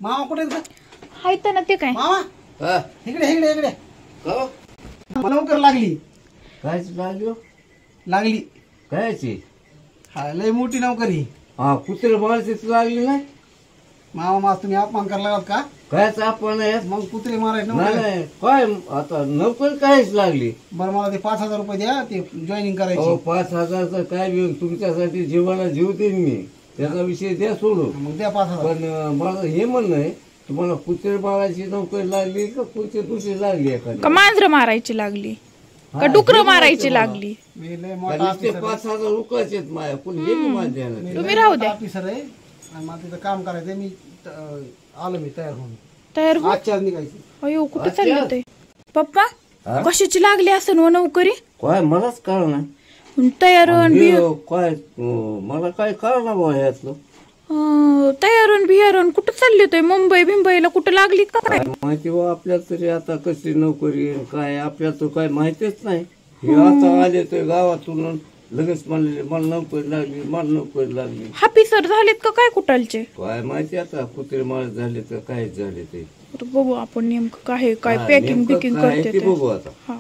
मामा कुठे हाय तर ना ते काय मामा इकडे इकडे इकडे का मला लवकर लागली काय लागलो लागली कायची हा लय मोठी नोकरी हा कुत्रे मारायची लागली नाही मामा माझ तुम्ही अपमान करायला लागलात का कायच आपण आहे मग कुत्रे मारायचे नाही नव्हते. नाही काय आता नोकरी कायच लागली बरं मला ते 5,000 रुपये द्या ते जॉईनिंग हो करायची 5,000चं काय घेऊन तुमच्यासाठी जीवाला जीव देईन मी त्याचा विषय द्या सोडून मग द्या 5,000 पण मला हे म्हणणं आहे तुम्हाला कुत्रे मारायची नोकरी लागली का कुत्रे दुसरी लागली एखादी का मांजर मारायची लागली का डुकर मारायची लागली मी लय मोठा नुसते 5,000 रुपयाचे आहेत माझ्या पण हे बी माझ्या ध्यानात. तुम्ही राहू द्या ऑफिसर आहे आणि मला तिथं काम करायचंय मी आलो मी तयार होऊन तयार हो आजच्या आज निघायची अयो कुठे चालले ते पप्पा हा? कशाची लागली असं व नोकरी काय मलाच कळ नाही तयारण काय मला काय कळणार बा ह्यातलं तयारण बियारण कुठं चालले ते मुंबई बिंबईला कुठं लागली का काय काय माहिती बा आपल्याला तरी आता कसली नोकरी आहे, काय आपल्याला तर काय माहितीच नाही हे आता आले तर गावातून लगेच म्हणले मला नोकरी लागली मला नोकरी लागली हाफिसर झालेत का काय कुठालचे काय माहिती आता कुत्रे मार झाले तर काय झाले ते बरं बघू आपण नेमकं काय काय हा, पॅकिंग नेमकं बिकिंग काय आहे करते ते ते. बघू आता हा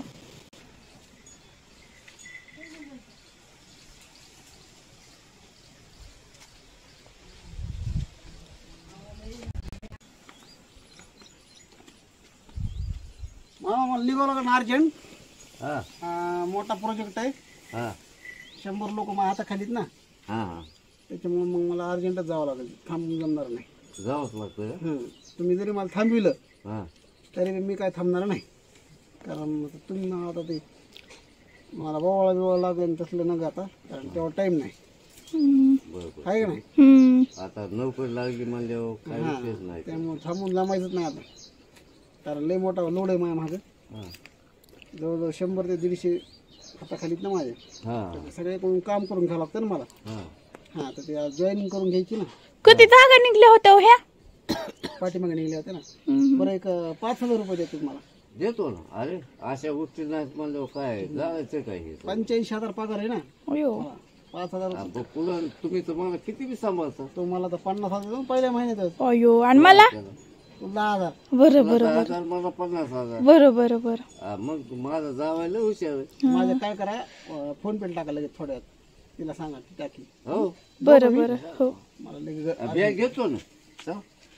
मामा मला निघावं लागेल अर्जंट हा मोठा प्रोजेक्ट आहे हा 100 लोक माझ्या हाताखालीत ना हा हा त्याच्यामुळे मग मला अर्जंटच जावं लागेल थांबून जमणार नाही जावंच लागतं का? तुम्ही जरी मला थांबविलं हा तरी मी काय थांबणार नाही कारण आता तुम्ही ना आता ते मला बोवाळा बिवाळा लागेल तसलं नका आता कारण तेव्हा टाईम नाही बरोबर आहे का नाही आता नोकरी लागली म्हणल्यावर काय हा, विषयच नाही त्यामुळे थांबून जमायचंच नाही आता कारण लय मोठा लोड आहे माझ्या मागं हा जवळजवळ 100 ते 150 हाताखालीत ना माझे हा सगळे कोण काम करून घ्यावं लागतं ना मला हा हा तर ते जॉईनिंग करून घ्यायची ना कधी जागा निघल्या होत्या हो ह्या पाठीमागे निघले होते ना बरं एक 5,000 रुपये देतो मला देतो ना अरे अशा गोष्टी नाहीत म्हणल्यावर काय जायचं काय हे 85,000 पगार आहे ना अयो 5,000 आता पुढं तुम्ही तर मला किती बी सांभाळता तो मला तर 50,000 देतो पहिल्या महिन्यातच अयो आणि मला तो 10,000 बरं बरं 10,000 मला 50,000 बरं बरं बरं हा, मग माझा जावायला हुशार आहे. माझं काय करा फोन पे टाका लगेच थोड्यात तिला सांगा ती टाकी हो बरं बरं हो मला लगेच बॅग घेतो ना चल.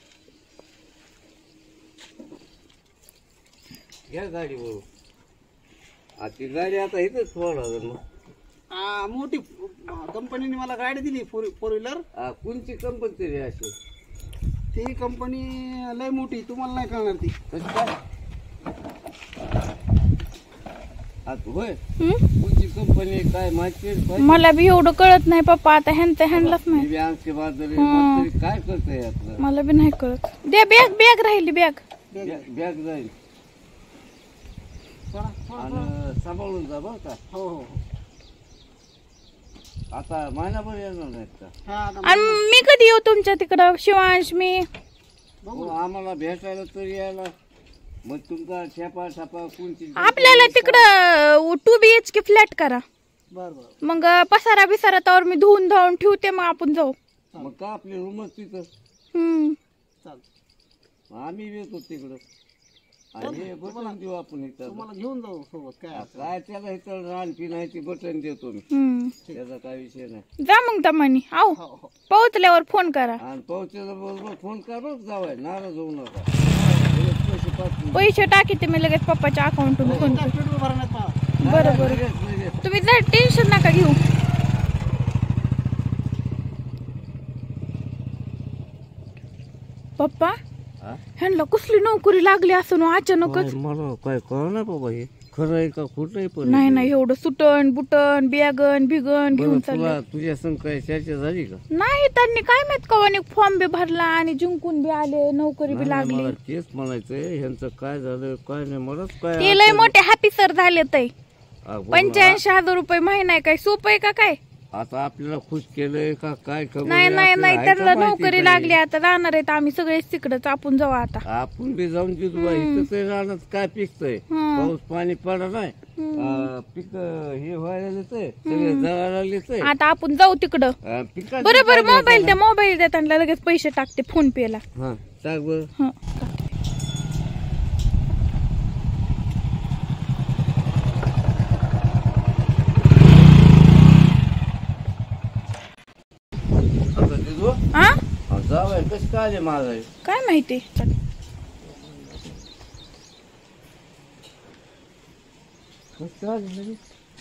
घ्या गाडी बरोबर ती गाडी आता इथेच थोडा मग मोठी कंपनीने मला गाडी दिली फोर व्हीलर कोणची कंपनी तरी अशी ती कंपनी लय मोठी तुम्हाला नाही कळणार ती कशी काय होय हम्म? कोणची कंपनी काय माहिती मला बी एवढं कळत नाही पप्पा आता ह्यांचं ह्यांडलाच नाही आमची बाजारी काय करते यातलं मला बी नाही कळत दे बॅग बॅग राहिली बॅग बॅग जाईल आणि सांभाळून जा बरं का हो हो आता महिनाभर येणार नाहीत का हा आता आणि मी कधी येऊ तुमच्या तिकडं शिवांश मी हो आम्हाला भेटायला तरी यायला मग तुमचा छापा छापा कोणची आपल्याला तिकडं 2 BHK फ्लॅट करा बरं बरं मग पसारा बिसारा तर मी धुवून धावून ठेवते मग आपण जाऊ मग का आपली रूमच तिथं चालतं आम्ही येतो तिकडं आणि हे बटन देऊ आपण इथं तुम्हाला घेऊन जाऊ सोबत काय काय त्याला इथं रानपी नाही ती बटन देतो मी त्याचा काय विषय नाही जा मग दमानी आहो हो हो पोहोचल्यावर फोन करा आणि पावसाला बरोबर फोन करा जावाय नाराज होऊ नका लगेच पैसे पाठवून पैसे टाकीते मी लगेच पप्पाच्या अकाउंटून फोन त्या पेट्रोल भरण्यात मला बरं बरं लगेच तुम्ही जर टेन्शन नका घेऊ पप्पा हा? ह्यांना कसली नोकरी लागली असं ना अचानकच काय मला काय कळ नाही बाबा हे खरं आहे का खोटं आहे पण नाही नाही एवढं सुटण बुटण बॅगन बिगन घेऊन बरं, चालले तुला तुझ्या संग काय चर्चा झाली का नाही त्यांनी काय माहित कवानी फॉर्म बी भरला आणि जिंकून बी आले नोकरी बी नाही, लागली मला तेच म्हणायचंय ह्यांचं काय झालं काय नाही मलाच काय ते लय मोठे हॅपी सर झाले ते आ, बोल 85,000 रुपये महिना आहे काय सोपं आहे का काय आता आपल्याला खुश केलंय का काय खबर नाही आहे? नाही आपल्याला नाही आहे त्यांना का माहिती नोकरी काय? लागली आता राहणार आहेत आम्ही सगळेच तिकडच आपण जाऊ आता. आपण बी जाऊन जिजूबा इथं ते राहणार काय पिकतंय पाऊस पाणी पडा नाही पीक हे व्हायला लागले सगळे जळायला लागले आता आपण जाऊ तिकडं. पिकाचं बरं काय बरं मोबाईल द्या, मोबाईल द्या त्यांना लगेच पैसे टाकते फोन पे ला. हा टाक बरं. हं. आता जिजू हा जावं कसं काय आले माझं काय माहिती. चल. कसं काय आले?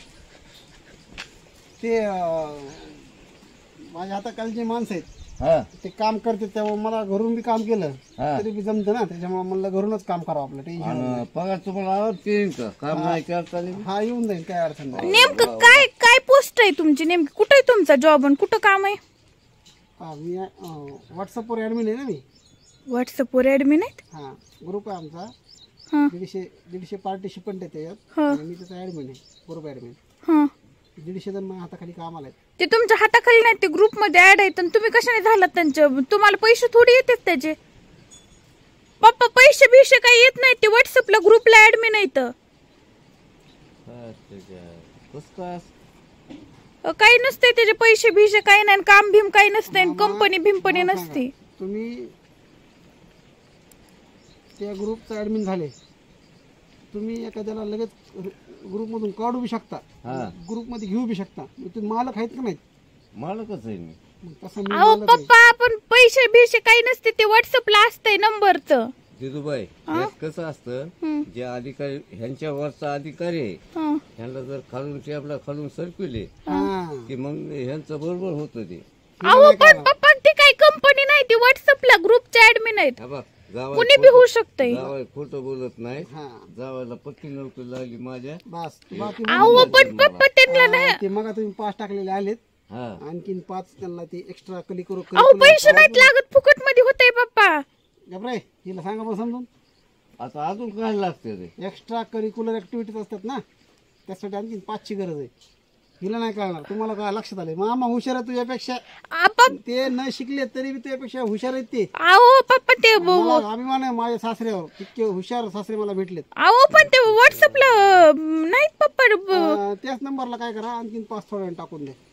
ते माझ्या हाताखाली जे माणसं आहेत हा ते काम करते तेव्हा मला घरून बी काम केलं हा. तरी बी जमतं ना, त्याच्यामुळे मला घरूनच काम करावं आपलं टेन्शन. आणि पगार तुम्हाला आवडते येईल का काम नाही करता आली? हा येऊन जाईल, काय अडचण नाही. नेमकं काय काय पोस्ट आहे तुमची, नेमकी कुठे आहे तुमचा जॉब आणि कुठं काम आहे. हा मी व्हॉट्सअपवर ॲडमिन आहे ना मी. व्हॉट्सअपवर ऍडमिन आहेत. हा ग्रुप आहे आमचा, हा 150 पार्टिसिपंट आहे त्याच्यात हा आणि मी त्याचा ॲडमिन आहे, ग्रुप ॲडमिन. हा 150 जण माझ्या हाताखाली कामाला आहेत. ते तुमच्या हाताखाली नाही, ते ग्रुप मध्ये ऍड आहेत आणि तुम्ही कशाने झालात त्यांच्या, तुम्हाला पैसे थोडी येतात त्याचे. पप्पा पैसे बिशे काही येत नाही, ते व्हॉट्सअपला ग्रुपला ऍडमिन आहेत. कसं काय काही नसते त्याचे पैसे बिशे काही नाही, काम भीम काही नसते, कंपनी भिंपणी नसते. तुम्ही त्या ग्रुपचा ॲडमिन झाले, तुम्ही एखाद्याला लगेच ग्रुपमधून काढू बी शकता, ग्रुपमध्ये घेऊ बी शकता. तुम्ही मालक आहेत का नाहीत? मालकच आहे मी. मग तसं मी अहो मालक आहे. पप्पा आपण पैसे बिशे काही नसते, ते व्हॉट्सअपला असतंय नंबरचं. जिजूबाई यात कसं असतं, जे अधिकारी ह्यांच्या वरचा अधिकारी आहे हं. ह्यांना जर खालून टेबला खालून सरकविले हा. की मग ह्यांचं बरोबर होतं ते. अहो पण पप्पा ते काही कंपनी नाही, ती व्हॉट्सअपला ग्रुपचे ऍडमिन आहेत. हा बघ, कुणी बी होऊ शकतंय. जावाय खोटं बोलत नाही. हा जावायला पक्की नोकरी लागली माझ्या. बस बाकी अहो पण पप्पा त्यांना नाही. ते मग तुम्ही 5 टाकलेले आलेत, हा आणखीन 5 त्यांना ते एक्स्ट्रा कली करू. अहो पैसे नाहीत लागत, फुकट मध्ये होतंय पप्पा. घबराय हिला सांगा बरं समजून. आता अजून काय लागते ते? एक्स्ट्रा करिक्युलर ऍक्टिव्हिटीज असतात ना, त्यासाठी आणखीन 5ची गरज आहे. हिला नाही कळणार, तुम्हाला काय लक्षात आलंय. मामा हुशार आहे तुझ्यापेक्षा, ते न शिकले तरी बी तुझ्यापेक्षा हुशार आहेत ते. अहो पप्पा ते मला अभिमान आहे माझ्या सासऱ्यावर, तितके हुशार सासरे मला भेटलेत. अहो पण ते व्हॉट्सअपला नाहीत पप्पा. त्याच नंबरला काय करा, आणखीन 5 थोड्या वेळाने टाकून द्या.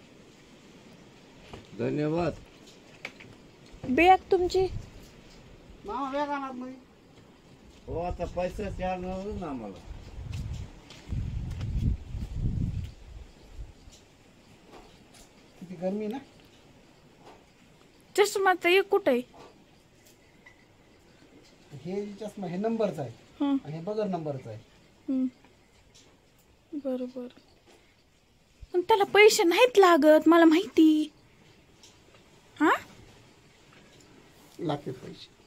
धन्यवाद. बॅग तुमची. मामा वेग आणत नाही. हो आता पैसा चालणार ना आम्हाला. किती गरमी ना. चष्माचं एक कुठं आहे. हे चष्मा हे नंबरचा आहे हं. आणि हे बगर नंबरचा आहे. हं. बरोबर. पण त्याला पैसे नाहीत लागत, मला माहिती. हा लागते पैसे.